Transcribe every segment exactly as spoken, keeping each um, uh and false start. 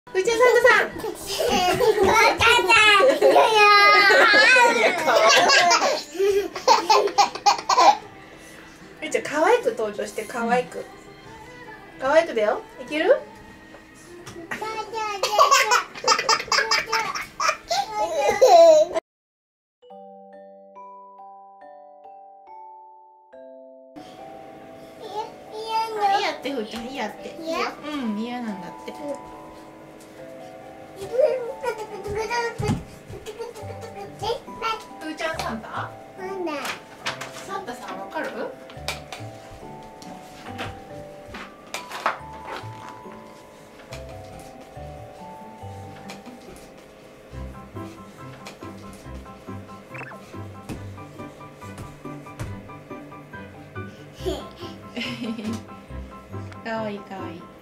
ふーちゃんサンタさん。ふーちゃん可愛く登場して可愛く。可愛くだよ。いける？いいやってふーちゃん、いいやって。うん、嫌なんだって。ふーちゃんサンタ？サンタさんわかる？かわいいかわいい。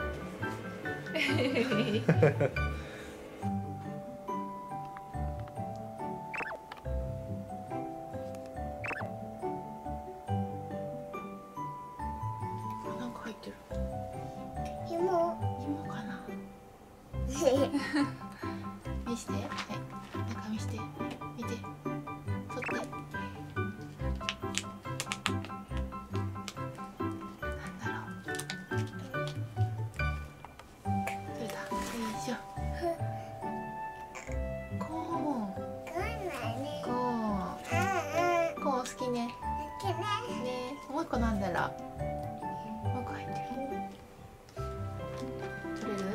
なんか入ってる。 紐。 紐かな。見して。はい。中見して。見て。取って。なんだろう。取れた。よいしょ。コーン。コーン。コーン好きね。ね。もう一個なんだろう。もう一個入ってる。取れる？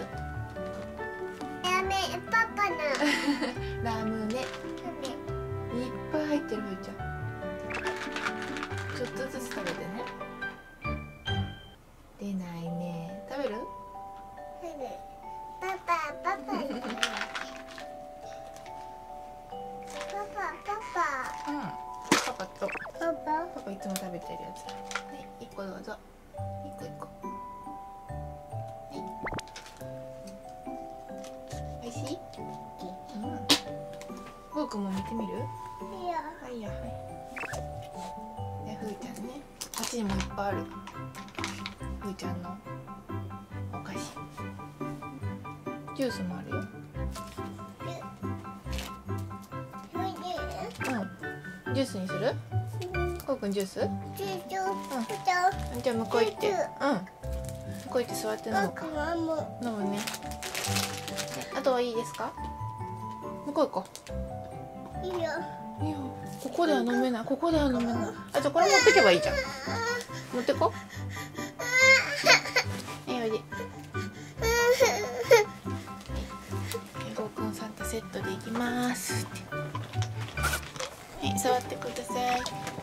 パパのラムネ。いっぱい入ってるふーちゃん。ちょっとずつ食べてね。出ないね。食べる？ パパパパパパパうん。パパとパパパパいつも食べてるやつ。はい、一個どうぞ。一個一個。はい。おいしい？うん。ゴーくんも見てみる？はいやはい。で、ふーちゃんね。あっちにもいっぱいある。ふーちゃんのお菓子。ジュースもあるよ。うん。ジュースにする？ゴーくんジュース？うん。じゃあ向こう行って。うん。向こう行って座って飲むか。飲むね。あとはいいですか？向こう行こう。いいよ。いいよ。ここでは飲めない。ここでは飲めない。あ、じゃあこれ持ってけばいいじゃん。持ってこ。はい、おいで。ゴーくんサンタセットでいきます。はい、触ってください。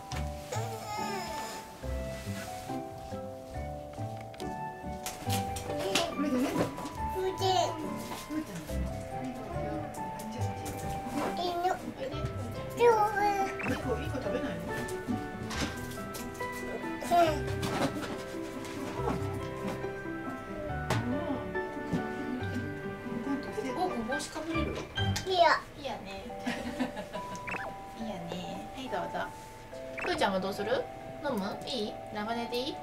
帽子かぶれる？いいや。いいやね。いいやね。はい、どうぞ。ふーちゃんはどうする？飲む？いい？長ネでいい？うん。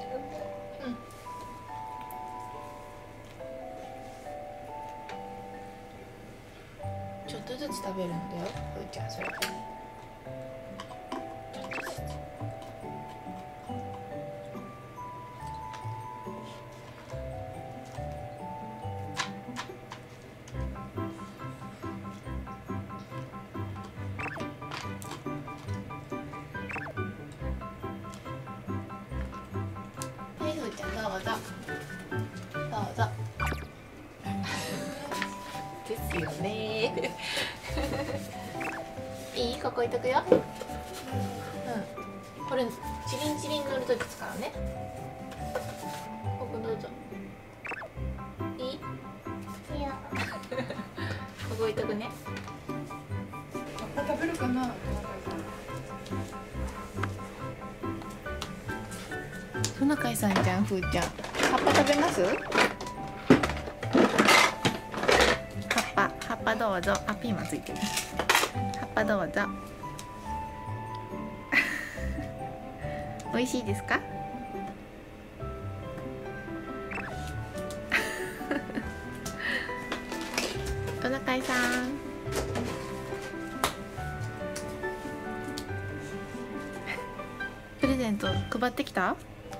ちょっとずつ食べるんだよ、ふーちゃんそれ。はい、ふーちゃんどうぞ。どうぞ。ですよね。いい？ここ置いとくよ。うん。これチリンチリン乗るとき使うね。ここどうぞ。いい？いいよ。ここ置いとくね。 葉っぱ食べるかな？ トナカイさんじゃん、ふーちゃん。葉っぱ食べます？葉っぱ、葉っぱどうぞ。あ、ピーマンついてる。葉っぱどうぞ。美味しいですか？ トナカイさん。プレゼント配ってきた？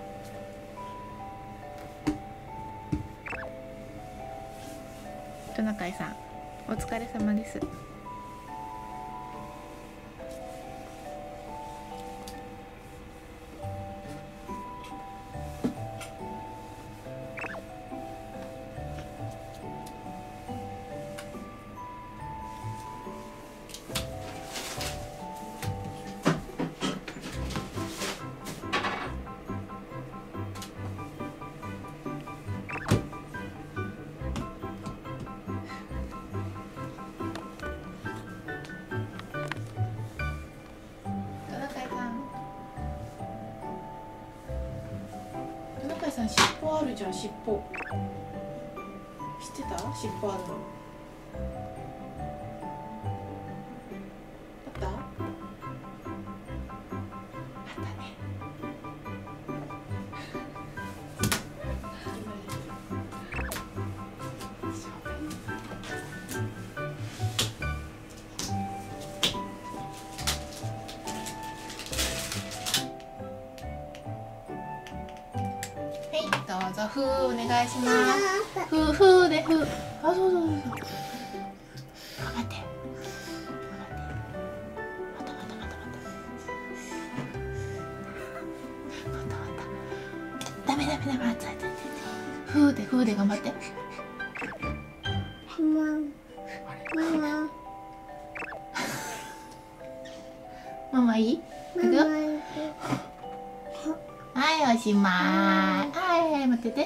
トナカイさん、お疲れ様です。トナカイさん、尻尾あるじゃん、尻尾。知ってた？尻尾あるの。あった？あったね。どうぞ、ふうお願いします。ふうふうでふう。あ、そうそうそうそう。頑張って。頑張って。またまたまたまた。またまた。ダメダメダメ。熱い熱い熱い。ふうでふうで頑張って。 ママ。 ママいい？いくよ。はい、おしまい。はい、待ってて。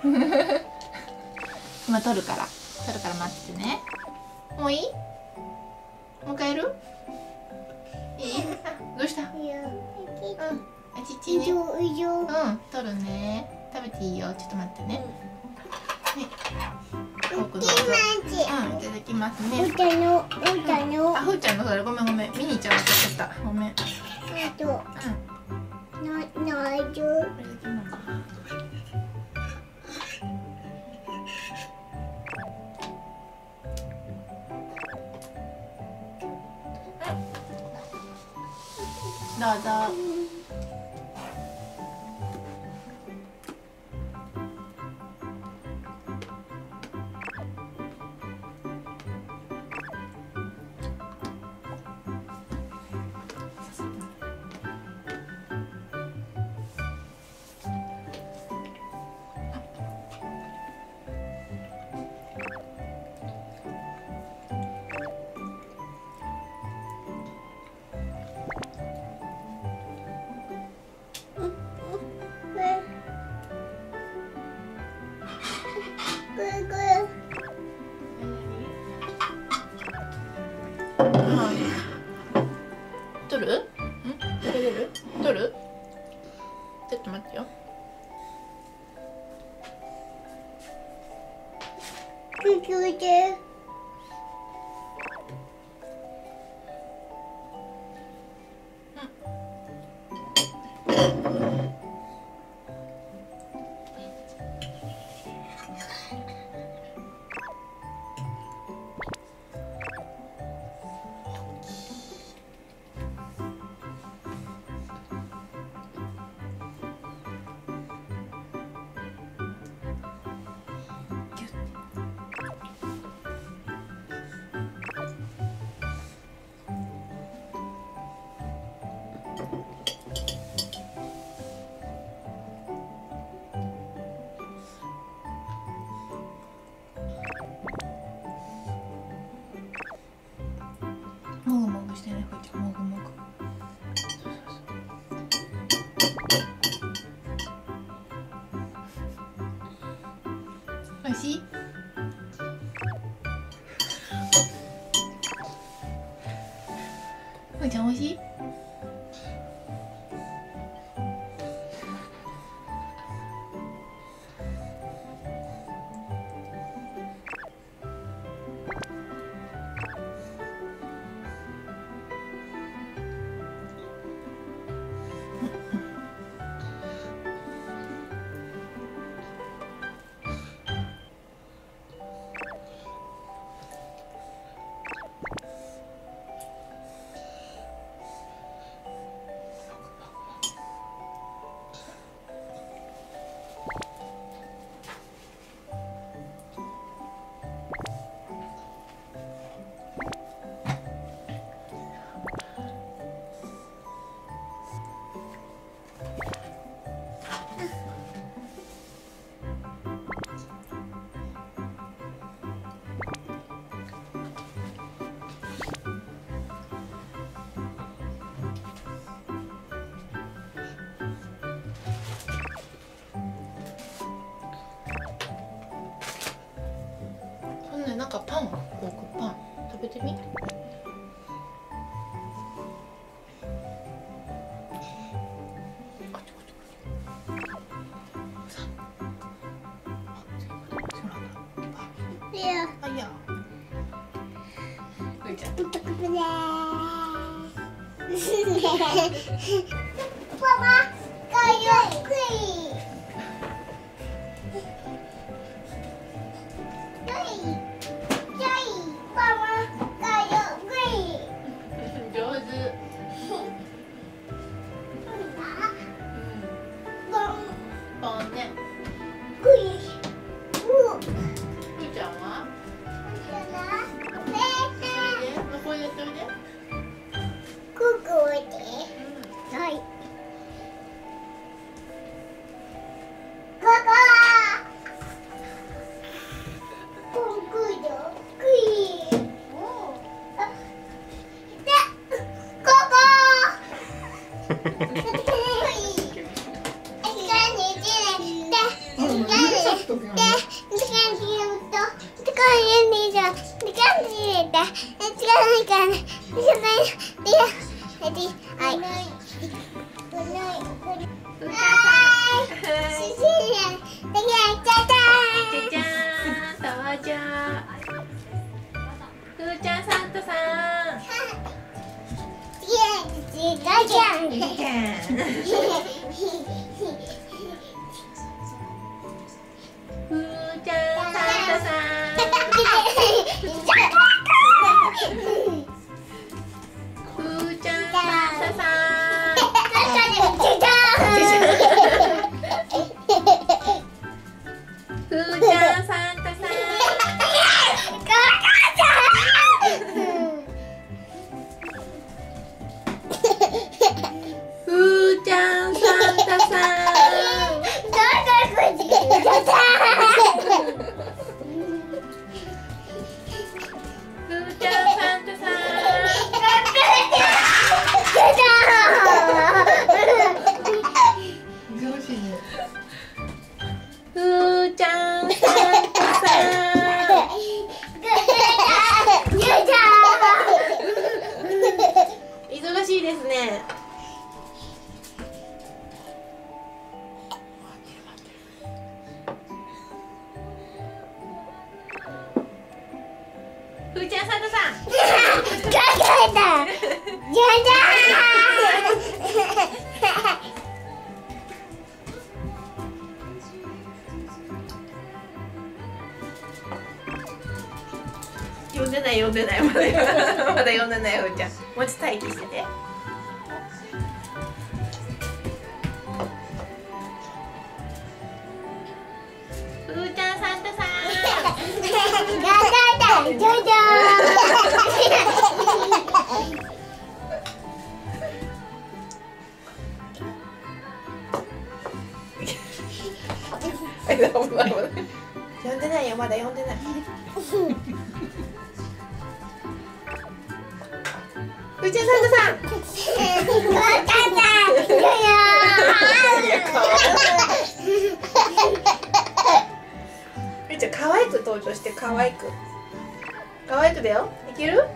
今撮るから。撮るから待っててね。もういい？もう一回やる？いい？あ、どうした？うん。あ、ちっちゃいね。うん、撮るね。食べていいよ。ちょっと待ってね。はい。フォークどうぞ。うん、いただきますね。 ふーちゃんの、ふーちゃんの。 あ、ふーちゃんのそれ、ごめんごめん。ミニーちゃん渡しちゃった。ごめん。うん。 な、ないじょ。 どうぞ。取る？ん？食べれる？取る？ちょっと待ってよ。 くくで。もぐもぐしてね、ふーちゃん、もぐもぐ。おいしい？ふーちゃん、おいしい？ かパン、こうパン食べてみ。あ、いや。ふーちゃん。 爸爸，高油贵。对，对，爸爸，高油贵。 上手。 棒， 棒ね。 贵。 ふーちゃんは？どこ入れといで。 ここで。はい。ここ。コンクリート。クイーン。で、ここ。 忙しいですね。ふーちゃん、サンタさん。呼んでない呼んでないまだまだ呼んでないふーちゃん。もうちょっと待機してて。ふーちゃん、サンタさん。呼んでないよ、まだ呼んでない。ふーちゃん、サンタさん。ふーちゃん、可愛く登場して、可愛く。可愛くだよ。いける？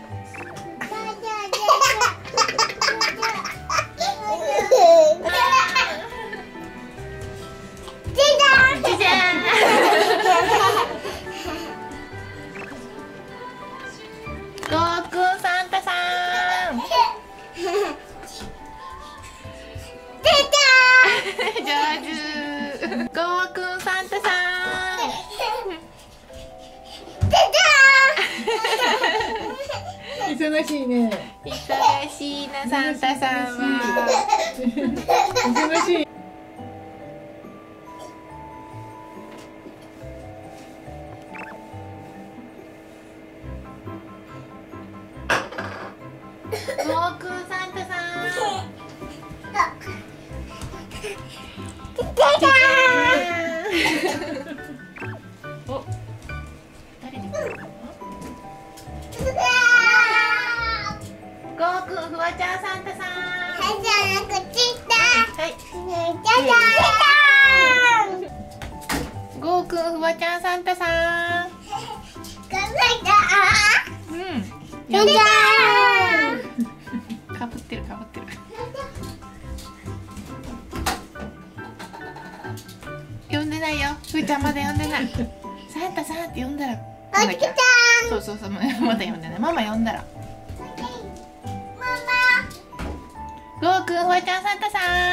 ゴーくん、サンタさん。上手。ゴーくん、サンタさん。 忙しいね。 忙しいな、サンタさんは。 忙しい。 ゴーくん、サンタさん。お、誰で来るの？ゴーくん、フワちゃん、サンタさん。はい。ゴーくん、フワちゃん、サンタさん。 呼んでかぶってるかぶってる。呼んでないよ。ふーちゃんまだ呼んでない。サンタさんって呼んだら。 あきちゃん。 そうそうそう、まだ呼んでない。ママ呼んだら。 ママ。 ゴーくん、フワちゃん、サンタさ